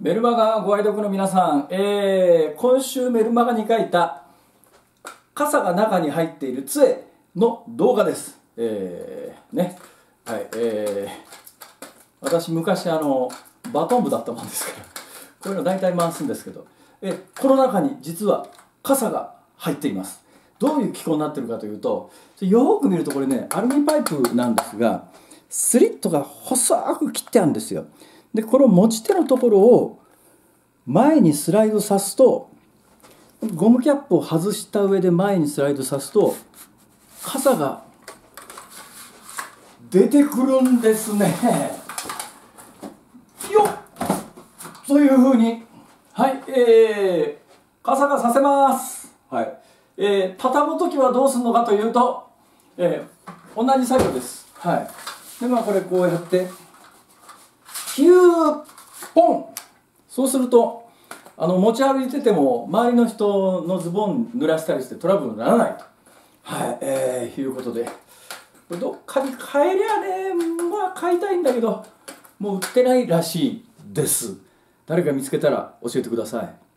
メルマガご愛読の皆さん、今週メルマガに書いた傘が中に入っている杖の動画です。私昔バトン部だったもんですからこういうの大体回すんですけど、この中に実は傘が入っています。どういう機構になっているかというと、よく見るとこれね、アルミパイプなんですが、スリットが細く切ってあるんですよ。でこの持ち手のところを前にスライドさすと、ゴムキャップを外した上で前にスライドさすと傘が出てくるんですね。よっというふうに、傘がさせます。畳む時はどうするのかというと、同じ作業です。でこれこうやってヒューポン、そうすると持ち歩いてても周りの人のズボン濡らしたりしてトラブルにならないと、いうことで、どっかに買えりゃね、買いたいんだけどもう売ってないらしいです。誰か見つけたら教えてください。